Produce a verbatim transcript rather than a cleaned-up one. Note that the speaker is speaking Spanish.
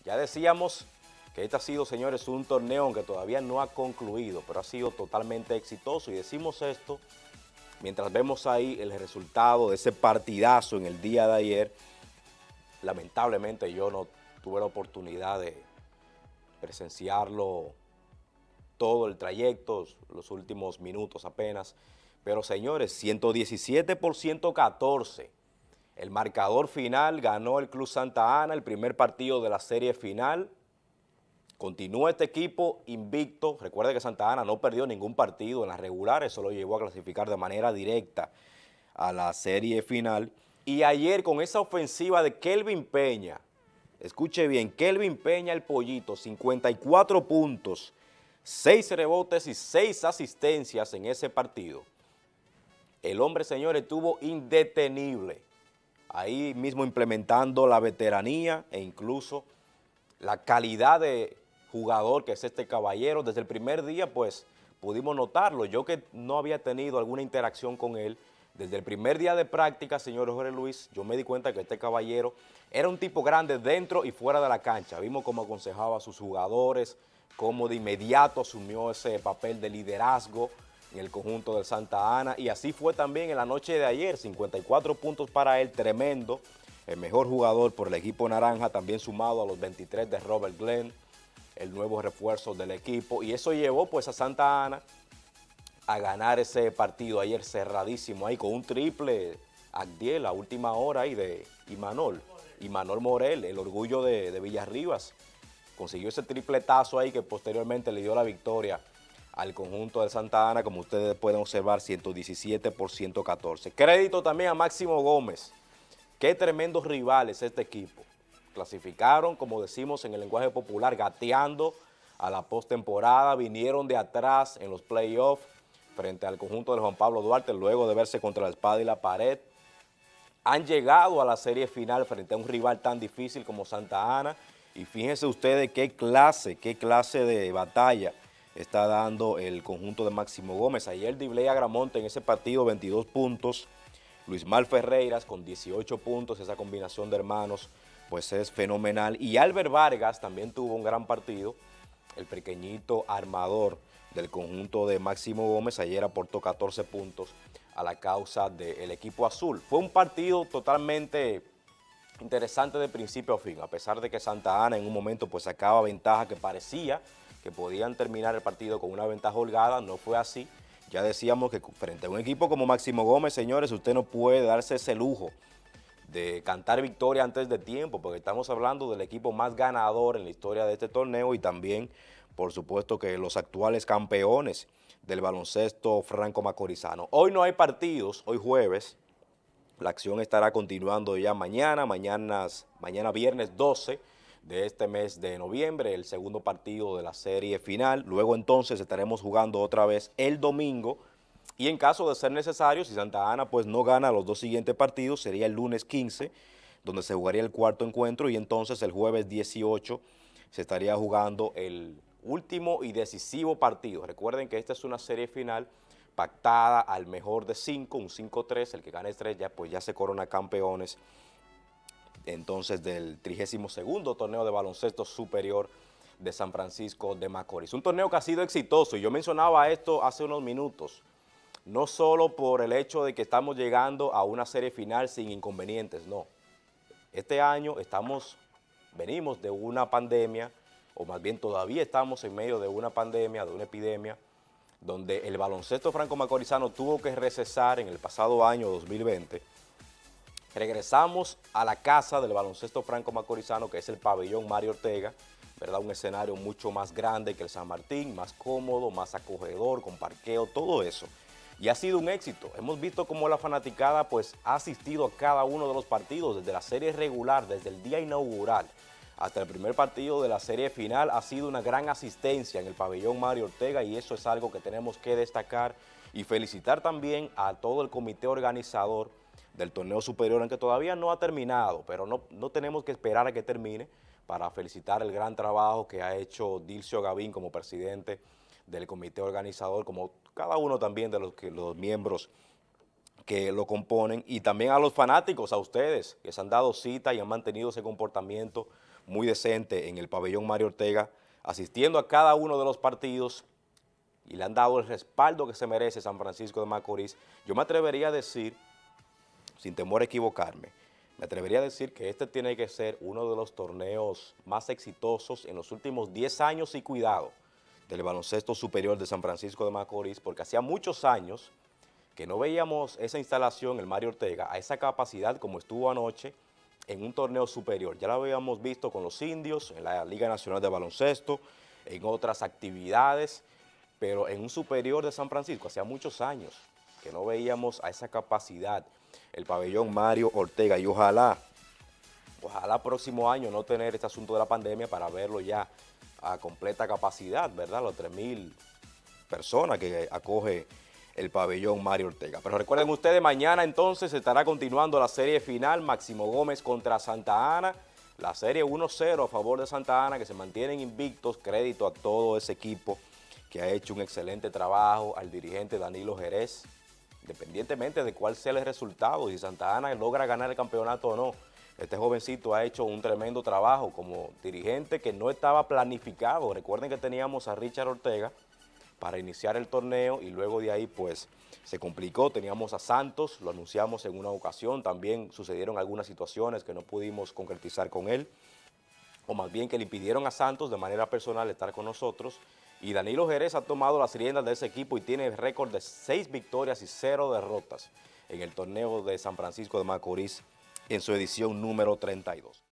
Ya decíamos que este ha sido, señores, un torneo que todavía no ha concluido, pero ha sido totalmente exitoso. Y decimos esto mientras vemos ahí el resultado de ese partidazo en el día de ayer. Lamentablemente yo no tuve la oportunidad de presenciarlo todo el trayecto, los últimos minutos apenas. Pero señores, ciento diecisiete por ciento catorce. El marcador final ganó el Club Santa Ana, el primer partido de la serie final. Continúa este equipo invicto. Recuerde que Santa Ana no perdió ningún partido en las regulares, eso lo llevó a clasificar de manera directa a la serie final. Y ayer con esa ofensiva de Kelvin Peña, escuche bien, Kelvin Peña el Pollito, cincuenta y cuatro puntos, seis rebotes y seis asistencias en ese partido. El hombre, señores, estuvo indetenible, ahí mismo implementando la veteranía e incluso la calidad de jugador que es este caballero. Desde el primer día, pues, pudimos notarlo. Yo que no había tenido alguna interacción con él, desde el primer día de práctica, señor Jorge Luis, yo me di cuenta que este caballero era un tipo grande dentro y fuera de la cancha. Vimos cómo aconsejaba a sus jugadores, cómo de inmediato asumió ese papel de liderazgo en el conjunto del Santa Ana, y así fue también en la noche de ayer, cincuenta y cuatro puntos para él, tremendo, el mejor jugador por el equipo naranja, también sumado a los veintitrés de Robert Glenn, el nuevo refuerzo del equipo, y eso llevó pues a Santa Ana a ganar ese partido ayer cerradísimo ahí con un triple Agdiel, la última hora ahí de Imanol, Imanol Morel, el orgullo de, de Villarribas, consiguió ese tripletazo ahí que posteriormente le dio la victoria al conjunto de Santa Ana, como ustedes pueden observar, ciento diecisiete por ciento catorce. Crédito también a Máximo Gómez. Qué tremendos rivales este equipo. Clasificaron, como decimos en el lenguaje popular, gateando a la postemporada, vinieron de atrás en los playoffs frente al conjunto de Juan Pablo Duarte, luego de verse contra la espada y la pared. Han llegado a la serie final frente a un rival tan difícil como Santa Ana, y fíjense ustedes qué clase, qué clase de batalla está dando el conjunto de Máximo Gómez. Ayer Dibley Agramonte en ese partido, veintidós puntos, Luis Mal Ferreiras con dieciocho puntos, esa combinación de hermanos pues es fenomenal. Y Albert Vargas también tuvo un gran partido, el pequeñito armador del conjunto de Máximo Gómez, ayer aportó catorce puntos a la causa del equipo azul. Fue un partido totalmente interesante de principio a fin, a pesar de que Santa Ana en un momento pues sacaba ventaja que parecía que podían terminar el partido con una ventaja holgada, no fue así. Ya decíamos que frente a un equipo como Máximo Gómez, señores, usted no puede darse ese lujo de cantar victoria antes de tiempo, porque estamos hablando del equipo más ganador en la historia de este torneo y también, por supuesto, que los actuales campeones del baloncesto franco-macorizano. Hoy no hay partidos, hoy jueves, la acción estará continuando ya mañana, mañana, mañana viernes doce de este mes de noviembre, el segundo partido de la serie final. Luego entonces estaremos jugando otra vez el domingo, y en caso de ser necesario, si Santa Ana pues no gana los dos siguientes partidos, sería el lunes quince, donde se jugaría el cuarto encuentro, y entonces el jueves dieciocho se estaría jugando el último y decisivo partido. Recuerden que esta es una serie final pactada al mejor de cinco, un cinco tres, el que gane tres ya, pues ya se corona campeones entonces del trigésimo segundo torneo de baloncesto superior de San Francisco de Macorís. Un torneo que ha sido exitoso, y yo mencionaba esto hace unos minutos, no solo por el hecho de que estamos llegando a una serie final sin inconvenientes, no. Este año estamos, venimos de una pandemia, o más bien todavía estamos en medio de una pandemia, de una epidemia, donde el baloncesto franco-macorizano tuvo que recesar en el pasado año dos mil veinte. Regresamos a la casa del baloncesto franco-macorizano, que es el pabellón Mario Ortega, ¿verdad? Un escenario mucho más grande que el San Martín, más cómodo, más acogedor, con parqueo, todo eso. Y ha sido un éxito. Hemos visto cómo la fanaticada pues ha asistido a cada uno de los partidos, desde la serie regular, desde el día inaugural hasta el primer partido de la serie final. Ha sido una gran asistencia en el pabellón Mario Ortega, y eso es algo que tenemos que destacar y felicitar también a todo el comité organizador del torneo superior, aunque todavía no ha terminado, pero no, no tenemos que esperar a que termine para felicitar el gran trabajo que ha hecho Dilcio Gavín como presidente del comité organizador, como cada uno también de los, que, los miembros que lo componen, y también a los fanáticos, a ustedes, que se han dado cita y han mantenido ese comportamiento muy decente en el pabellón Mario Ortega, asistiendo a cada uno de los partidos y le han dado el respaldo que se merece San Francisco de Macorís. Yo me atrevería a decir, sin temor a equivocarme, me atrevería a decir que este tiene que ser uno de los torneos más exitosos en los últimos diez años y cuidado del baloncesto superior de San Francisco de Macorís, porque hacía muchos años que no veíamos esa instalación, el Mario Ortega, a esa capacidad como estuvo anoche en un torneo superior. Ya lo habíamos visto con los indios, en la Liga Nacional de Baloncesto, en otras actividades, pero en un superior de San Francisco, hacía muchos años que no veíamos a esa capacidad el pabellón Mario Ortega, y ojalá, ojalá próximo año no tener este asunto de la pandemia para verlo ya a completa capacidad, ¿verdad? Los tres mil personas que acoge el pabellón Mario Ortega. Pero recuerden ustedes, mañana entonces estará continuando la serie final, Máximo Gómez contra Santa Ana, la serie uno cero a favor de Santa Ana, que se mantienen invictos, crédito a todo ese equipo que ha hecho un excelente trabajo, al dirigente Danilo Jerez, independientemente de cuál sea el resultado, si Santa Ana logra ganar el campeonato o no. Este jovencito ha hecho un tremendo trabajo como dirigente que no estaba planificado. Recuerden que teníamos a Richard Ortega para iniciar el torneo y luego de ahí pues se complicó. Teníamos a Santos, lo anunciamos en una ocasión, también sucedieron algunas situaciones que no pudimos concretizar con él, o más bien que le impidieron a Santos de manera personal estar con nosotros, y Danilo Jerez ha tomado las riendas de ese equipo y tiene récord de seis victorias y cero derrotas en el torneo de San Francisco de Macorís en su edición número treinta y dos.